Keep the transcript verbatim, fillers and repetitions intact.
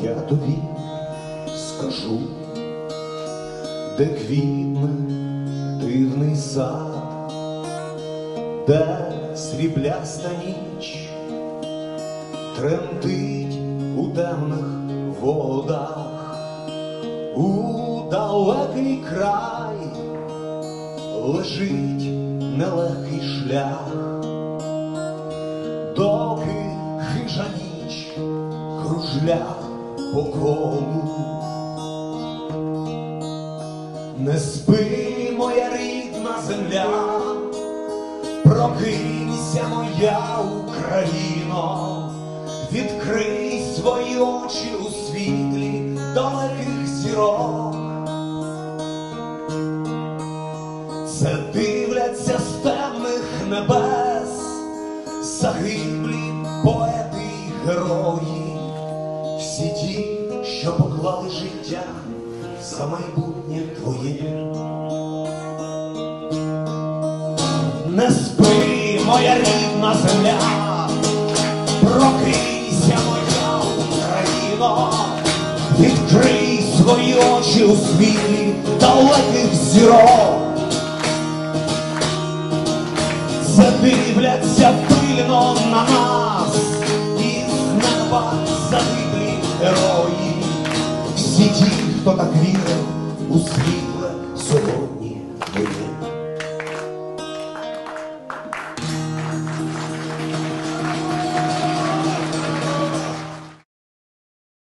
я тобі скажу, де квітне дивний сад, де срібляста ніч тремтить у темних водах, у далекий край лежить нелегкий шлях, доки хижа ніч кружля по колу. Не спи, моя рідна земля, прокинься, моя Україно, відкрий свої очі у світлі далеких зірок. Це дивляться з темних небес загиблі поети й герої, всі ті, що поклали життя за майбутнє твоє. Не спи, моя рідна земля, прокинься, моя Україно, відкрий свої очі у світлі далеких зірок. Це дивляться пильно на нас із неба загиблі герої, всі ті, хто так вірив у світ